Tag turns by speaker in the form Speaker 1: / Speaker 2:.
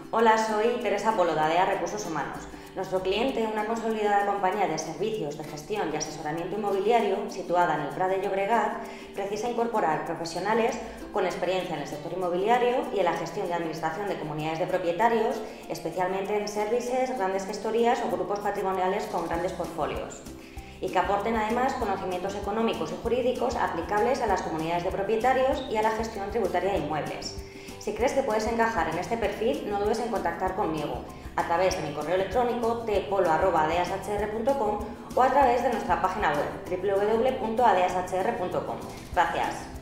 Speaker 1: Hola, soy Teresa Polo, de ADEA Recursos Humanos. Nuestro cliente, una consolidada compañía de servicios de gestión y asesoramiento inmobiliario situada en el Prat de Llobregat, precisa incorporar profesionales con experiencia en el sector inmobiliario y en la gestión y administración de comunidades de propietarios, especialmente en servicios, grandes gestorías o grupos patrimoniales con grandes portfolios, y que aporten además conocimientos económicos y jurídicos aplicables a las comunidades de propietarios y a la gestión tributaria de inmuebles. Si crees que puedes encajar en este perfil, no dudes en contactar conmigo a través de mi correo electrónico tpolo@adeashr.com o a través de nuestra página web www.adeashr.com. Gracias.